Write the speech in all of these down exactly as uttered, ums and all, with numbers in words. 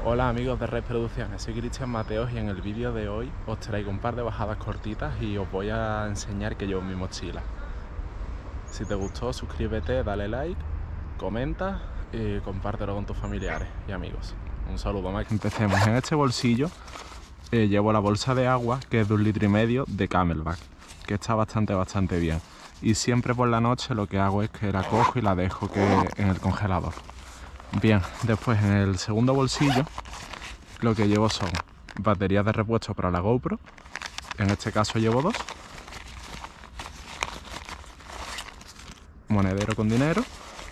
Hola amigos de Red Producciones, soy Cristian Mateos y en el vídeo de hoy os traigo un par de bajadas cortitas y os voy a enseñar que llevo en mi mochila. Si te gustó, suscríbete, dale like, comenta y compártelo con tus familiares y amigos. Un saludo más. Empecemos. En este bolsillo eh, llevo la bolsa de agua, que es de un litro y medio de Camelback, que está bastante bastante bien. Y siempre por la noche lo que hago es que la cojo y la dejo que en el congelador. Bien, después en el segundo bolsillo lo que llevo son baterías de repuesto para la GoPro, en este caso llevo dos, monedero con dinero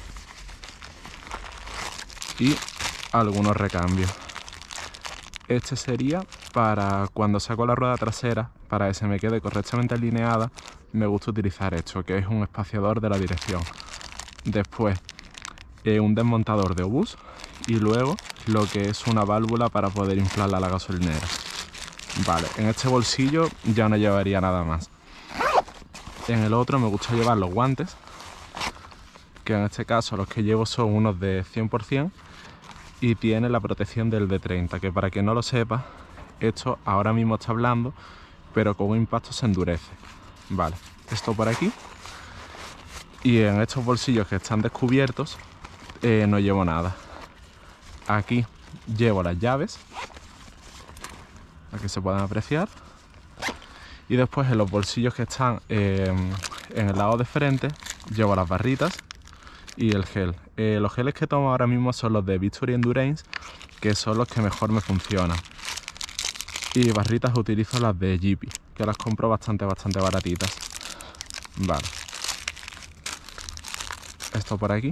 y algunos recambios. Este sería para cuando saco la rueda trasera, para que se me quede correctamente alineada, me gusta utilizar esto, que es un espaciador de la dirección. Después eh, un desmontador de obús y luego lo que es una válvula para poder inflarla a la gasolinera. Vale, en este bolsillo ya no llevaría nada más. En el otro me gusta llevar los guantes, que en este caso los que llevo son unos de cien por cien y tiene la protección del D treinta, que para quien no lo sepa, esto ahora mismo está blando, pero con un impacto se endurece. Vale, esto por aquí. Y en estos bolsillos que están descubiertos eh, no llevo nada. Aquí llevo las llaves, para que se puedan apreciar. Y después en los bolsillos que están eh, en el lado de frente llevo las barritas y el gel. Eh, los geles que tomo ahora mismo son los de Victory Endurance, que son los que mejor me funcionan. Y barritas utilizo las de G P, que las compro bastante, bastante baratitas. Vale. Esto por aquí.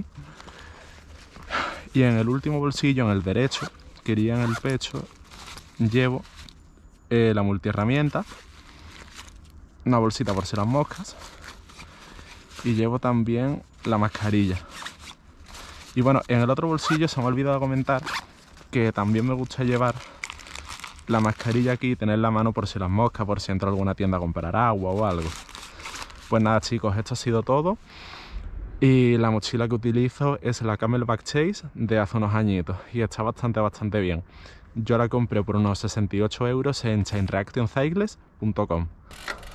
Y en el último bolsillo, en el derecho, que iría en el pecho, llevo eh, la multiherramienta, una bolsita por si las moscas, y llevo también la mascarilla. Y bueno, en el otro bolsillo se me ha olvidado comentar que también me gusta llevar la mascarilla aquí y tener la mano por si las moscas, por si entro a alguna tienda a comprar agua o algo. Pues nada chicos, esto ha sido todo. Y la mochila que utilizo es la Camelback Chase de hace unos añitos y está bastante bastante bien. Yo la compré por unos sesenta y ocho euros en chain reaction cycles punto com.